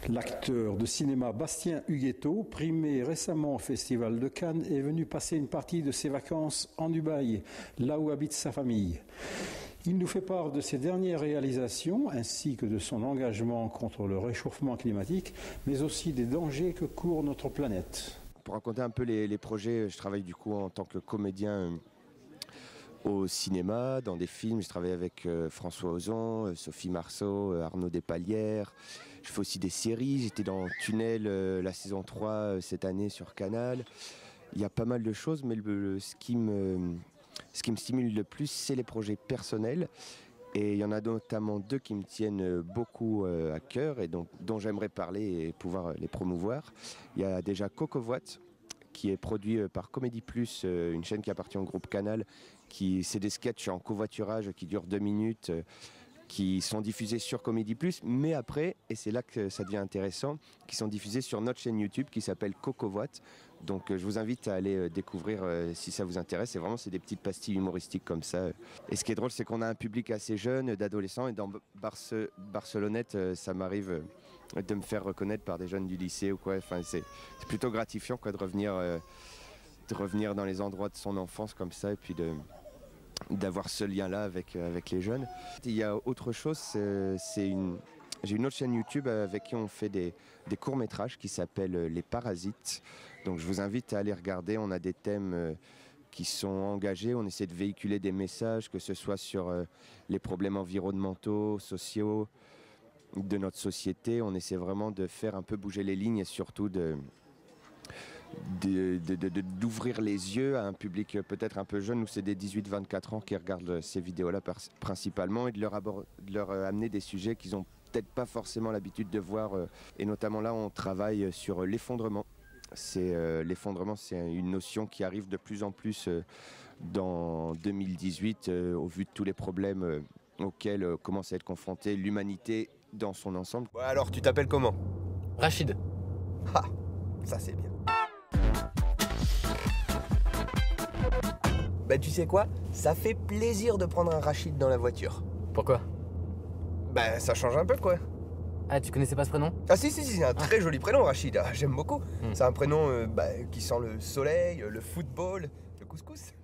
L'acteur de cinéma Bastien Huguetto, primé récemment au Festival de Cannes, est venu passer une partie de ses vacances en Dubaï, là où habite sa famille. Il nous fait part de ses dernières réalisations ainsi que de son engagement contre le réchauffement climatique, mais aussi des dangers que court notre planète. Pour raconter un peu les projets, je travaille du coup en tant que comédien au cinéma, dans des films. Je travaille avec François Ozon, Sophie Marceau, Arnaud Despalières. Je fais aussi des séries. J'étais dans Tunnel, la saison 3 cette année sur Canal. Il y a pas mal de choses, mais ce qui me stimule le plus, c'est les projets personnels. Et il y en a notamment 2 qui me tiennent beaucoup à cœur et dont j'aimerais parler et pouvoir les promouvoir. Il y a déjà Cocovoite, qui est produit par Comédie Plus, une chaîne qui appartient au groupe Canal. C'est des sketchs en covoiturage qui durent 2 minutes, qui sont diffusés sur Comédie Plus, mais après, et c'est là que ça devient intéressant, qui sont diffusés sur notre chaîne YouTube qui s'appelle Cocovoite. Donc je vous invite à aller découvrir si ça vous intéresse. C'est des petites pastilles humoristiques comme ça. Et ce qui est drôle, c'est qu'on a un public assez jeune, d'adolescents. Et dans Barcelonnette, ça m'arrive de me faire reconnaître par des jeunes du lycée ou quoi. Enfin, c'est plutôt gratifiant quoi, de revenir dans les endroits de son enfance comme ça et puis d'avoir ce lien-là avec les jeunes. Il y a autre chose, j'ai une autre chaîne YouTube avec qui on fait des courts-métrages qui s'appellent Les Parasites. Donc je vous invite à aller regarder, on a des thèmes qui sont engagés, on essaie de véhiculer des messages, que ce soit sur les problèmes environnementaux, sociaux de notre société. On essaie vraiment de faire un peu bouger les lignes et surtout d'ouvrir les yeux à un public peut-être un peu jeune, où c'est des 18-24 ans qui regardent ces vidéos-là principalement, et de leur amener des sujets qu'ils n'ont peut-être pas forcément l'habitude de voir. Et notamment là, on travaille sur l'effondrement. L'effondrement, c'est une notion qui arrive de plus en plus dans 2018, au vu de tous les problèmes auxquels commence à être confrontée l'humanité dans son ensemble. Ouais, alors, tu t'appelles comment? Rachid. Ah, ça c'est bien. Bah tu sais quoi? Ça fait plaisir de prendre un Rachid dans la voiture. Pourquoi? Bah ça change un peu quoi. Ah, tu connaissais pas ce prénom? Ah si, c'est un très joli prénom Rachid, j'aime beaucoup. Hmm. C'est un prénom qui sent le soleil, le football, le couscous.